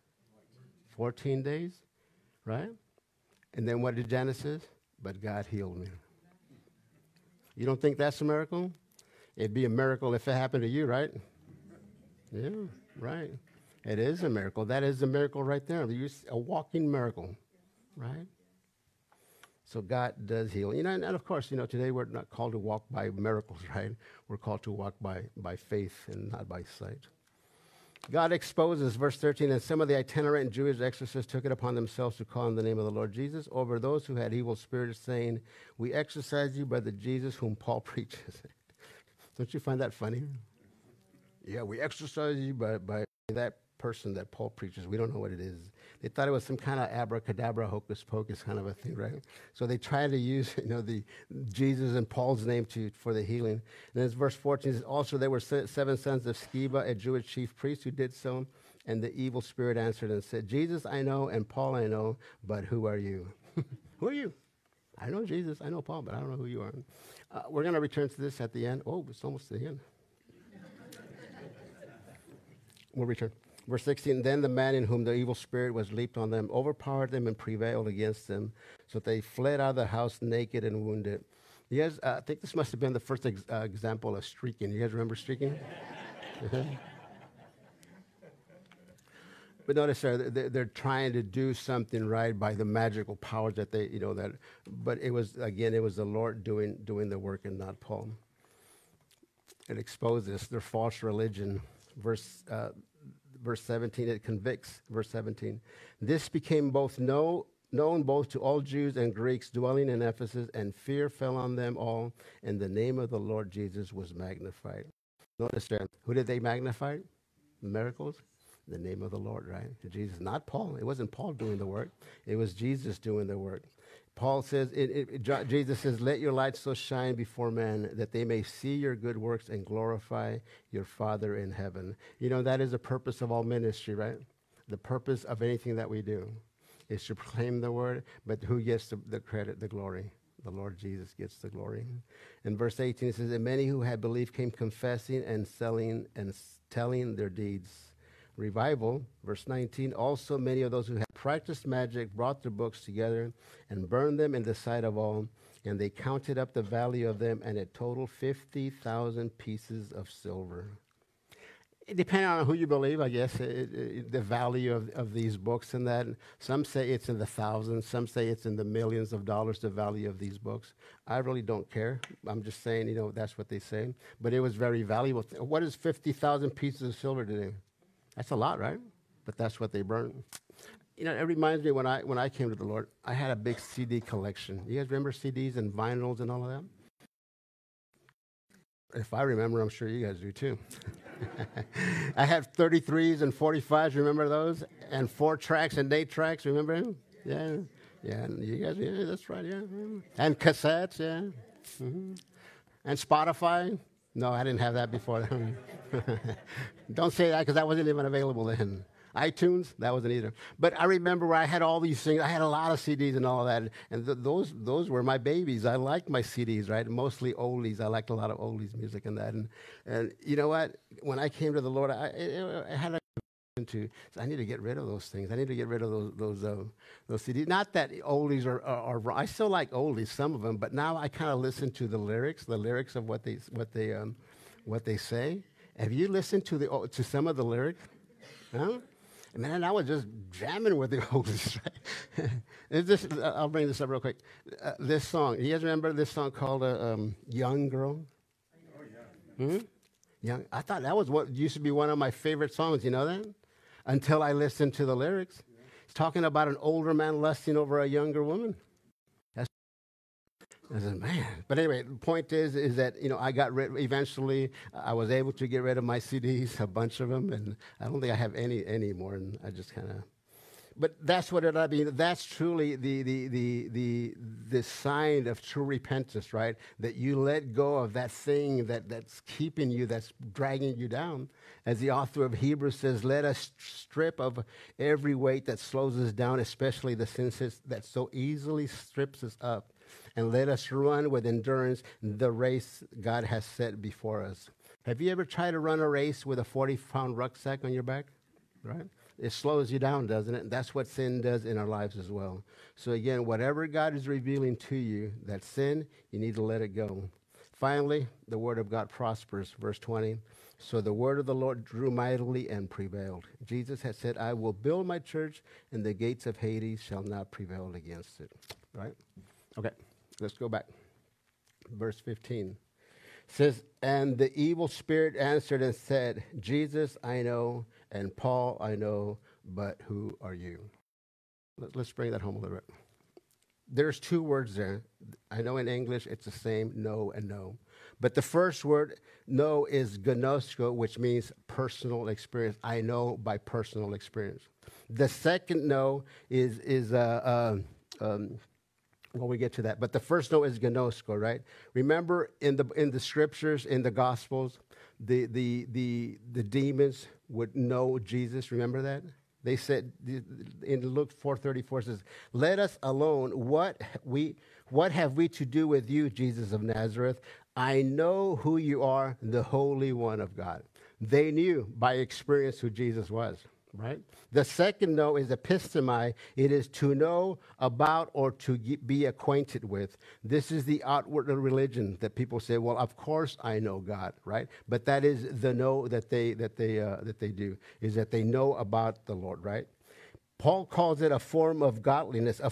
A: 14 days, right? And then what did Janice say? But God healed me. You don't think that's a miracle? It'd be a miracle if it happened to you, right? Yeah, right. It is a miracle. That is a miracle right there. A walking miracle, right? So God does heal. And of course, today we're not called to walk by miracles, right? We're called to walk by faith and not by sight. God exposes, verse 13, and some of the itinerant Jewish exorcists took it upon themselves to call on the name of the Lord Jesus over those who had evil spirits, saying, we exorcise you by the Jesus whom Paul preaches. Don't you find that funny? Yeah, we exorcise you by that person that Paul preaches. We don't know what it is. They thought it was some kind of abracadabra, hocus pocus kind of a thing, right? So they tried to use, the Jesus and Paul's name for the healing. And as verse 14 says, also there were 7 sons of Sceva, a Jewish chief priest, who did so. And the evil spirit answered and said, Jesus I know, and Paul I know, but who are you? Who are you? I know Jesus, I know Paul, but I don't know who you are. We're going to return to this at the end. Oh, it's almost to the end. We'll return. Verse 16, then the man in whom the evil spirit was leaped on them, overpowered them, and prevailed against them, so that they fled out of the house naked and wounded. You guys, I think this must have been the first example of streaking. You guys remember streaking? But notice they're trying to do something right by the magical powers that they, but it was the Lord doing the work and not Paul. It exposes their false religion. Verse 17, it convicts. Verse 17, this became known both to all Jews and Greeks dwelling in Ephesus, and fear fell on them all, and the name of the Lord Jesus was magnified. Notice there, who did they magnify? Miracles? The name of the Lord, right? Jesus, not Paul. It wasn't Paul doing the work. It was Jesus doing the work. Paul says, Jesus says, let your light so shine before men that they may see your good works and glorify your Father in heaven. That is the purpose of all ministry, right? The purpose of anything that we do is to proclaim the word, but who gets the credit, the glory? The Lord Jesus gets the glory. In verse 18, it says, and many who had believed came confessing and telling their deeds. Revival, verse 19, also many of those who had practiced magic brought their books together and burned them in the sight of all, and they counted up the value of them, and it totaled 50,000 pieces of silver. Depending on who you believe, I guess, the value of these books and that. Some say it's in the thousands. Some say it's in the millions of dollars, the value of these books. I really don't care. I'm just saying, that's what they say. But it was very valuable. What is 50,000 pieces of silver today? That's a lot, right? But that's what they burned. It reminds me when I came to the Lord, I had a big CD collection. You guys remember CDs and vinyls and all of that? If I remember, I'm sure you guys do too. I had 33s and 45s, remember those? And 4 tracks and 8 tracks, remember them? Yeah. Yeah, you guys, yeah, that's right, yeah. And cassettes, yeah. Mm-hmm. And Spotify. No, I didn't have that before. Don't say that because that wasn't even available then. iTunes, that wasn't either. But I remember where I had all these things. I had a lot of CDs and all that. And those were my babies. I liked my CDs, right? Mostly oldies. I liked a lot of oldies music and that. And you know what? When I came to the Lord, I had I need to get rid of those things. I need to get rid of those CDs. Not that oldies are wrong. I still like oldies, some of them, but now I kind of listen to the lyrics of what they say, Have you listened to some of the lyrics? Huh? Man, I was just jamming with the oldies. Right? I'll bring this up real quick. This song, you guys remember this song called "Young Girl"? Oh yeah. Hmm? Young. I thought that was what used to be one of my favorite songs. You know that? Until I listened to the lyrics. Yeah. It's talking about an older man lusting over a younger woman. I said, man. But anyway, the point is that, I got rid, eventually, I was able to get rid of my CDs, a bunch of them, and I don't think I have any anymore, and I just kind of, but that's what I mean. That's truly the sign of true repentance, right? That you let go of that thing that's keeping you, that's dragging you down. As the author of Hebrews says, let us strip of every weight that slows us down, especially the sins that so easily strips us up. And let us run with endurance the race God has set before us. Have you ever tried to run a race with a 40-pound rucksack on your back? Right? It slows you down, doesn't it? That's what sin does in our lives as well. So again, whatever God is revealing to you, that sin, you need to let it go. Finally, the word of God prospers. Verse 20. So the word of the Lord grew mightily and prevailed. Jesus had said, I will build my church, and the gates of Hades shall not prevail against it. Right? Okay. Let's go back. Verse 15 says, and the evil spirit answered and said, Jesus I know, and Paul I know, but who are you? Let's bring that home a little bit. There's two words there. I know in English it's the same, know and know. But the first word, know, is gnosko, which means personal experience. I know by personal experience. The second know is when we get to that. But the first note is gnosko, right? Remember in the scriptures, in the gospels, the demons would know Jesus. Remember that? They said in Luke 4:34 says, let us alone. What have we to do with you, Jesus of Nazareth? I know who you are, the Holy One of God. They knew by experience who Jesus was. Right? The second know is epistemi. It is to know about or to be acquainted with. This is the outward religion that people say, well, of course I know God, right? But that is the know that they do, is that they know about the Lord, right? Paul calls it a form of godliness,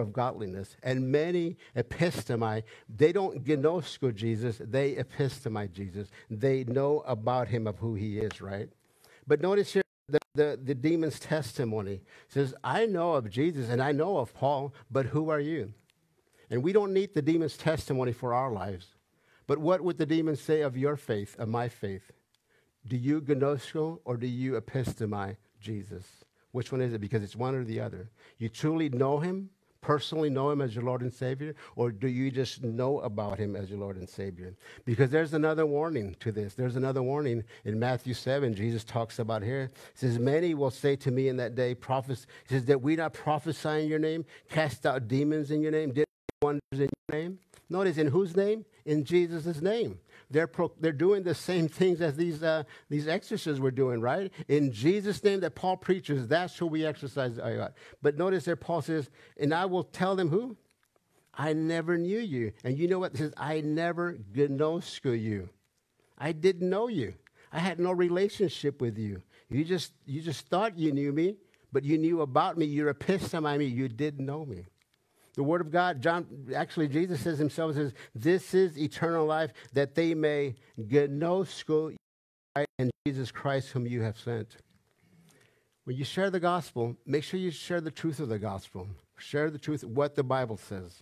A: And many epistemi, they don't gnosko Jesus, they epistemi Jesus. They know about him, of who he is, right? But notice here, the demon's testimony says, I know of Jesus and I know of Paul, but who are you? And we don't need the demon's testimony for our lives. But what would the demon say of your faith, of my faith? Do you gnosko or do you epistemi Jesus? Which one is it? Because it's one or the other. You truly know him, personally know him as your Lord and Savior, or do you just know about him as your Lord and Savior? Because there's another warning to this. There's another warning in Matthew 7. Jesus talks about here. He says, many will say to me in that day, he says, did we not prophesy in your name, cast out demons in your name, did wonders in your name? Notice, in whose name? In Jesus' name. They're doing the same things as these exorcists were doing, right? In Jesus' name that Paul preaches, that's who we exercise. But notice there Paul says, and I will tell them who? I never knew you. And you know what? It says, I never gnosko you. I didn't know you. I had no relationship with you. You just thought you knew me, but you knew about me. You're epistemi me. You didn't know me. The Word of God, Jesus says himself, says, this is eternal life, that they may gnosko and Jesus Christ whom you have sent. When you share the gospel, make sure you share the truth of the gospel. Share the truth, what the Bible says.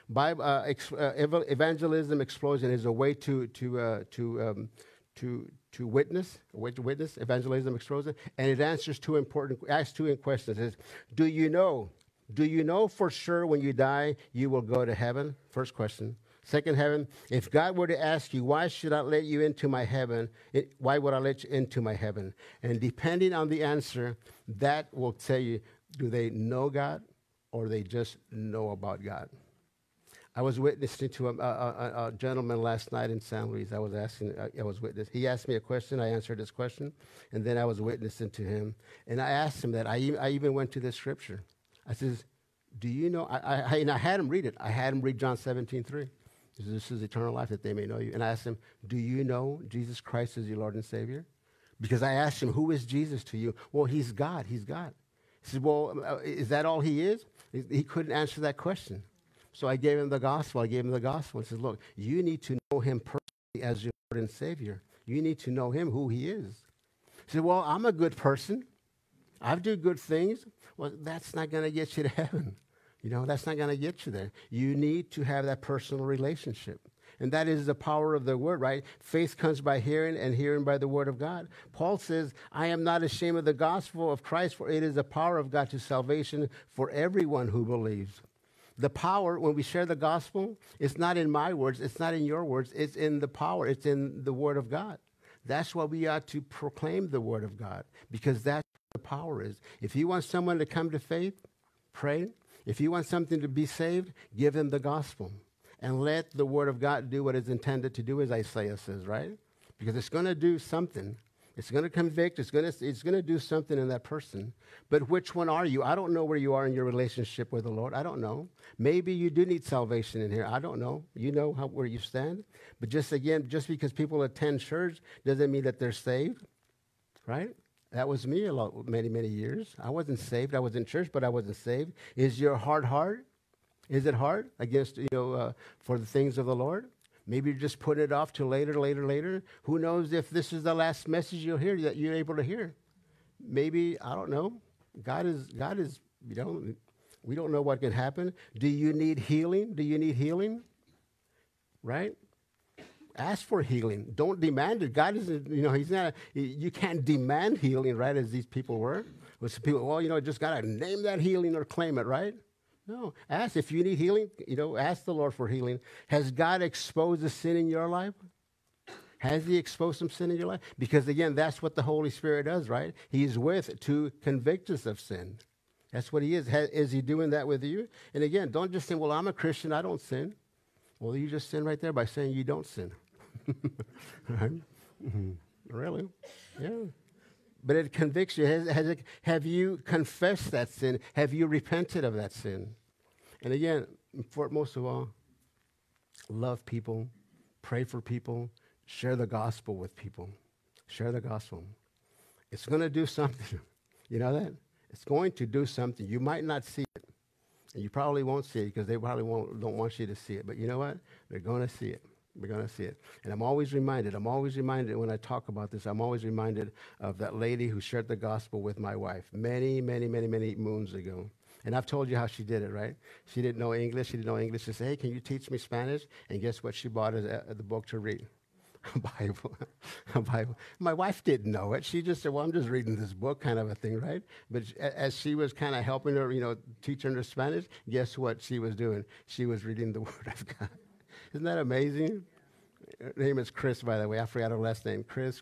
A: Evangelism explosion is a way to witness, evangelism explosion, and it asks two questions. It says, do you know? Do you know for sure when you die you will go to heaven? First question. Second heaven, if God were to ask you, why should I let you into my heaven? Why would I let you into my heaven? And depending on the answer, that will tell you, do they know God or they just know about God? I was witnessing to a gentleman last night in San Luis. He asked me a question. I answered his question. And then I was witnessing to him. And I asked him that. I even went to this scripture. I says, do you know, I had him read it. I had him read John 17:3. This is eternal life, that they may know you. And I asked him, do you know Jesus Christ is your Lord and Savior? Because I asked him, who is Jesus to you? Well, he's God. He's God. He said, well, is that all he is? He couldn't answer that question. So I gave him the gospel. I gave him the gospel and said, look, you need to know him personally as your Lord and Savior. You need to know him, who he is. He said, well, I'm a good person. I do good things. Well, that's not going to get you to heaven. You know, that's not going to get you there. You need to have that personal relationship. And that is the power of the word, right? Faith comes by hearing, and hearing by the word of God. Paul says, I am not ashamed of the gospel of Christ, for it is the power of God to salvation for everyone who believes. The power, when we share the gospel, it's not in my words, it's not in your words, it's in the power, it's in the word of God. That's why we ought to proclaim the word of God, because that's what the power is. If you want someone to come to faith, pray. If you want something to be saved, give them the gospel. And let the word of God do what it's intended to do, as Isaiah says, right? Because it's going to do something. It's going to convict. It's going to do something in that person. But which one are you? I don't know where you are in your relationship with the Lord. I don't know. Maybe you do need salvation in here. I don't know. You know where you stand. But just because people attend church doesn't mean that they're saved, right? That was me many, many years. I wasn't saved. I was in church, but I wasn't saved. Is your heart hard? Is it hard against, for the things of the Lord? Maybe you're just putting it off till later. Who knows if this is the last message you'll hear that you're able to hear? Maybe, I don't know. God is, we don't know what can happen. Do you need healing? Do you need healing? Right? Ask for healing. Don't demand it. God isn't, he's not, you can't demand healing, right, as these people were. With some people, just got to name that healing or claim it, right? No. Ask if you need healing, ask the Lord for healing. Has God exposed the sin in your life? Has he exposed some sin in your life? Because again, that's what the Holy Spirit does, right? He's with to convict us of sin. That's what he is. Is he doing that with you? And again, don't just say, well, I'm a Christian, I don't sin. Well, you just sin right there by saying you don't sin. Right? Mm-hmm. Really? Yeah. But it convicts you. Have you confessed that sin? Have you repented of that sin? And again, most of all, love people, pray for people, share the gospel with people. Share the gospel. It's going to do something. You know that? It's going to do something. You might not see it. And you probably won't see it because they probably don't want you to see it. But you know what? They're going to see it. We're going to see it. And I'm always reminded when I talk about this, I'm always reminded of that lady who shared the gospel with my wife many, many, many, many moons ago. And I've told you how she did it, right? She didn't know English. She said, hey, can you teach me Spanish? And guess what? She bought the book to read. A Bible. My wife didn't know it. She just said, well, I'm just reading this book kind of a thing, right? But as she was kind of helping her, teach her Spanish, guess what she was doing? She was reading the Word of God. Isn't that amazing? Her name is Chris, by the way. I forgot her last name. Chris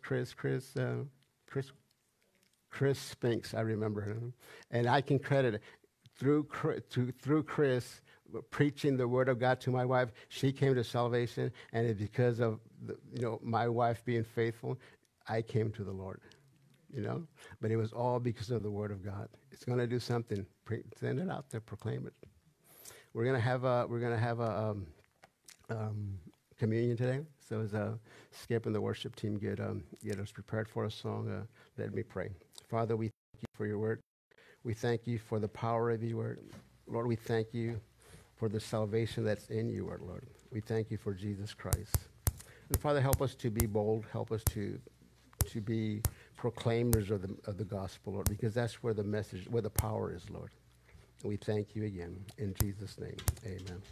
A: Spinks. I remember her. And I can credit it. Through Chris preaching the word of God to my wife, she came to salvation. And it's because of my wife being faithful, I came to the Lord. But it was all because of the word of God. It's going to do something. Send it out there. Proclaim it. We're going to have a communion today. So as Skip and the worship team get us prepared for a song, let me pray. Father, we thank you for your word. We thank you for the power of your word. Lord, we thank you for the salvation that's in you, Lord. We thank you for Jesus Christ. And Father, help us to be bold. Help us to be proclaimers of the gospel, Lord, because that's where the power is, Lord. And we thank you again. In Jesus' name, amen.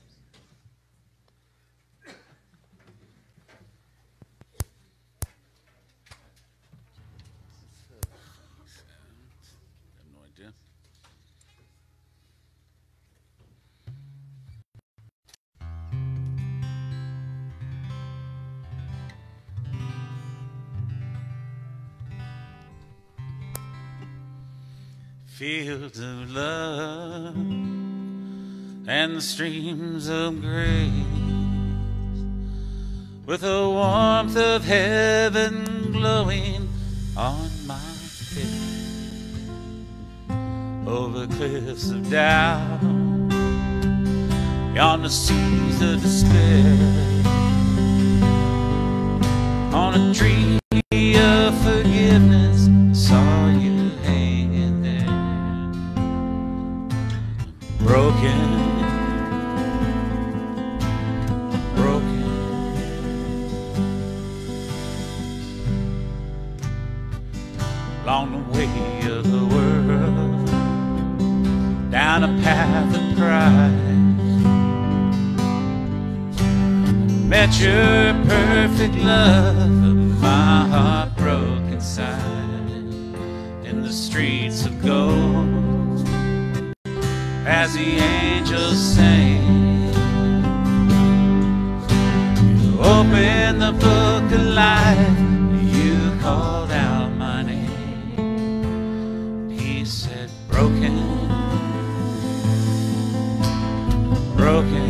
B: Fields of love and streams of grace, with the warmth of heaven glowing on my face, over cliffs of doubt beyond the seas of despair. On a tree of forgiveness, I saw you hanging there, broken, broken. Along the way of the world, down a path of pride, met your perfect love, my heart broke inside. In the streets of gold, as the angels sang, you opened the book of life, you called out my name. He said, broken, broken.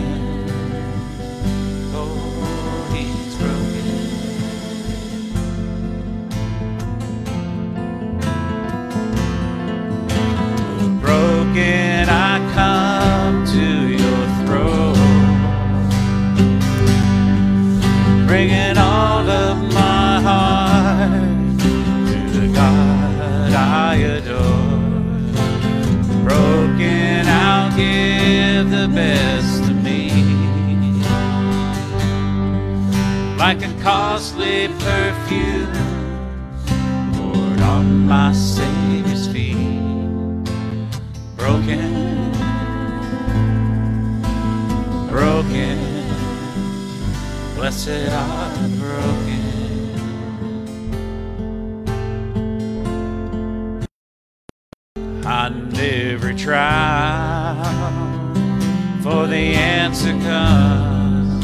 B: I come to your throne, bringing all of my heart to the God I adore. Broken, I'll give the best of me, like a costly perfume poured on my Savior's feet. Broken, broken, blessed are the broken. On every trial, for the answer comes.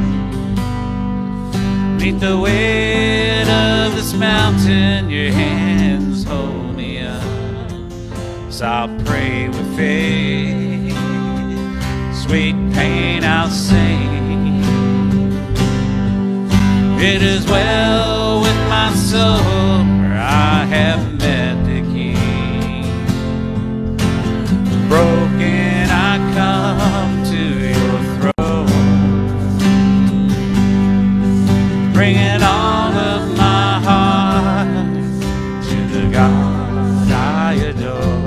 B: Meet the weight of this mountain, your hands hold me up. So I'll pray with faith, sweet pain I'll sing. It is well with my soul, for I have met the King. Broken, I come to your throne, bringing all of my heart to the God I adore.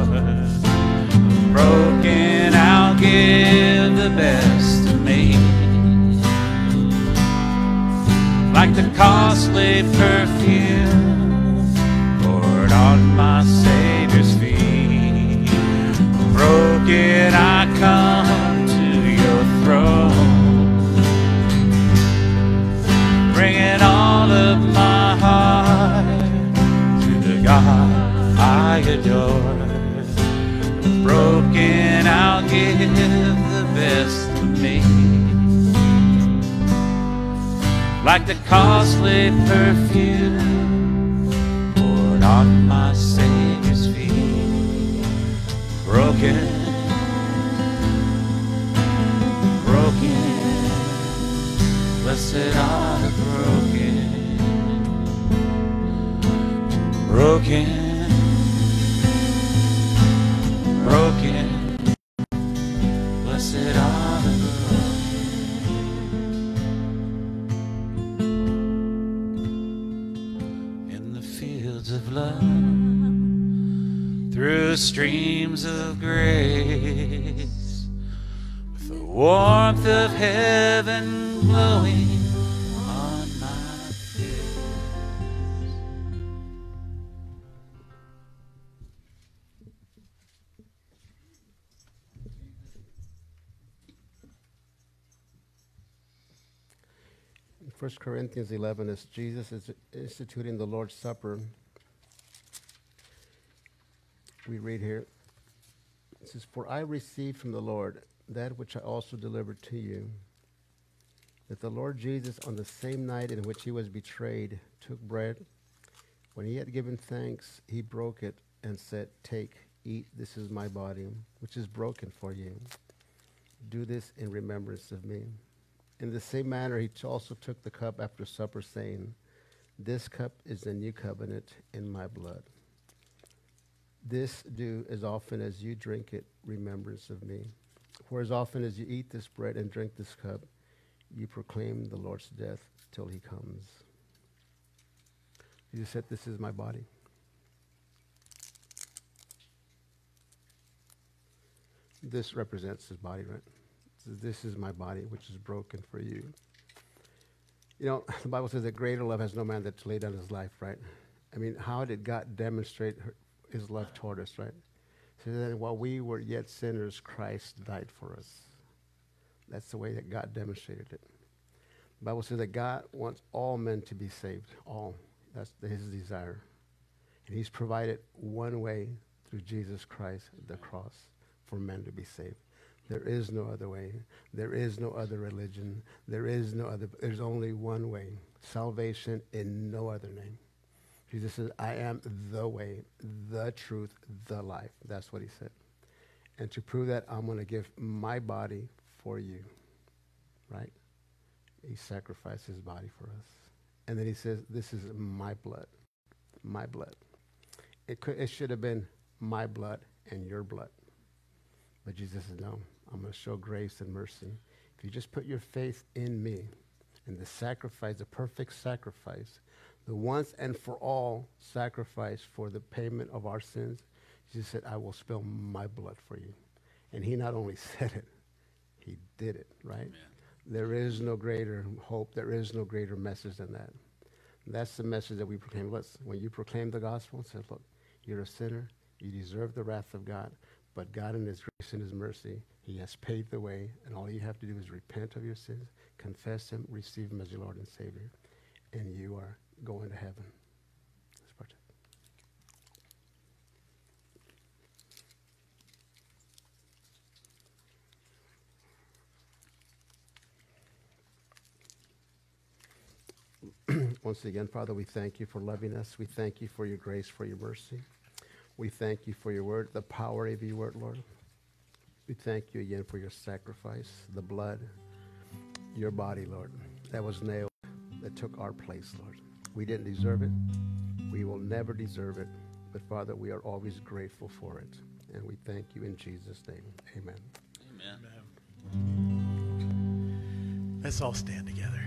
B: Broken, I'll give the best of me, like the costly perfume poured on my Savior's feet. Broken, I come to your throne, bringing all of my heart to the God I adore. Broken, I'll give the best of me, like the costly perfume poured on my Savior's feet. Broken, broken, blessed are the broken, broken, broken, blessed are the broken. In the fields of love, through streams of grace, with the warmth of heaven glowing on my face.
A: In 1 Corinthians 11, as Jesus is instituting the Lord's Supper, we read here, it says, "For I received from the Lord that which I also delivered to you, that the Lord Jesus, on the same night in which he was betrayed, took bread. When he had given thanks, he broke it and said, 'Take, eat, this is my body, which is broken for you. Do this in remembrance of me.' In the same manner, he also took the cup after supper, saying, 'This cup is the new covenant in my blood. This do as often as you drink it, remembrance of me.' For as often as you eat this bread and drink this cup, you proclaim the Lord's death till he comes. Jesus said, this is my body. This represents his body, right? So this is my body, which is broken for you. You know, the Bible says that greater love has no man that laid down his life, right? I mean, how did God demonstrate his love toward us, right? So that while we were yet sinners, Christ died for us. That's the way that God demonstrated it. The Bible says that God wants all men to be saved. All. That's his desire. And he's provided one way through Jesus Christ, the cross, for men to be saved. There is no other way. There is no other religion. There's only one way. Salvation in no other name. Jesus says, I am the way, the truth, the life. That's what he said. And to prove that, I'm going to give my body for you. Right? He sacrificed his body for us. And then he says, this is my blood. My blood. It should have been my blood and your blood. But Jesus said, no, I'm going to show grace and mercy. If you just put your faith in me and the sacrifice, the perfect sacrifice, the once and for all sacrifice for the payment of our sins, Jesus said, I will spill my blood for you. And he not only said it, he did it, right? Amen. There is no greater hope. There is no greater message than that. And that's the message that we proclaim. When you proclaim the gospel, it says, look, you're a sinner. You deserve the wrath of God. But God in his grace and his mercy, he has paid the way. And all you have to do is repent of your sins, confess him, receive him as your Lord and Savior. And you are going to heaven. Let's partake. Once again, Father, we thank you for loving us. We thank you for your grace, for your mercy. We thank you for your word, the power of your word, Lord. We thank you again for your sacrifice, the blood, your body, Lord, that was nailed, that took our place, Lord. We didn't deserve it. We will never deserve it. But, Father, we are always grateful for it. And we thank you in Jesus' name. Amen.
C: Amen. Let's all stand together.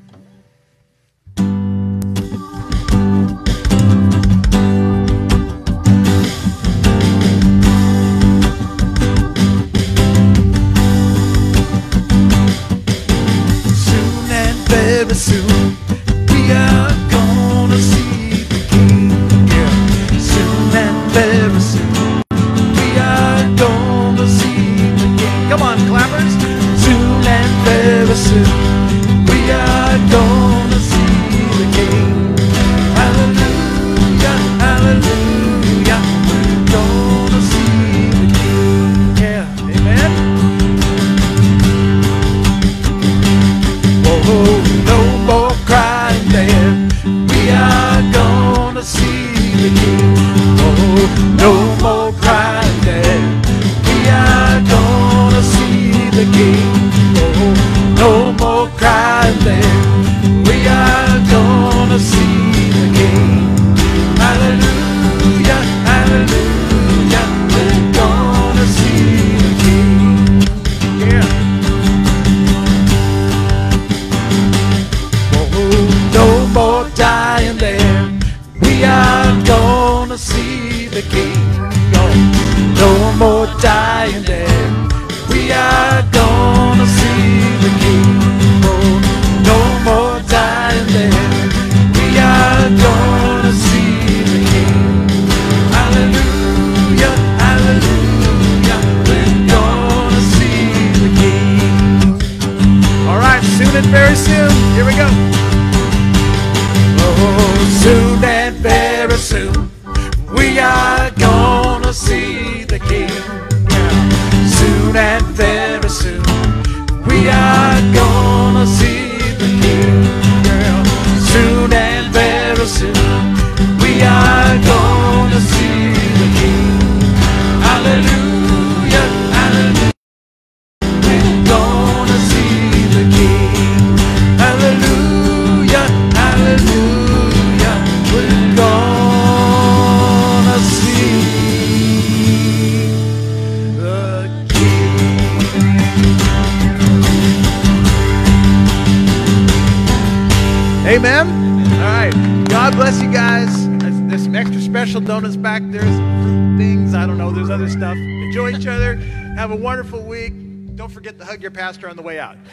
C: Soon and very soon, we are gonna see the King. Yeah. Soon and very soon, we are gonna see the King. Come on, clappers. Soon and very soon, we are gonna see the King. Hallelujah, hallelujah, we're gonna see the King. Yeah, amen. Oh, no more crying there. We are gonna see the King. Oh, no more crying there. We are gonna see the King. Oh, no more crying there. We are gonna see the King. Hallelujah, hallelujah, we're gonna see the King. Yeah. No more dying there. We are gonna see the King. No more dying there. We are gonna see the King. Oh, no more dying there. We are gonna see the King. Hallelujah, hallelujah, we're gonna see the King. All right, soon and very soon. Here we go. Oh, soon and very soon, we are gonna see the King. Yeah. Amen? All right. God bless you guys. There's some extra special donuts back there, some fruit things. I don't know. There's other stuff. Enjoy each other. Have a wonderful week. Don't forget to hug your pastor on the way out.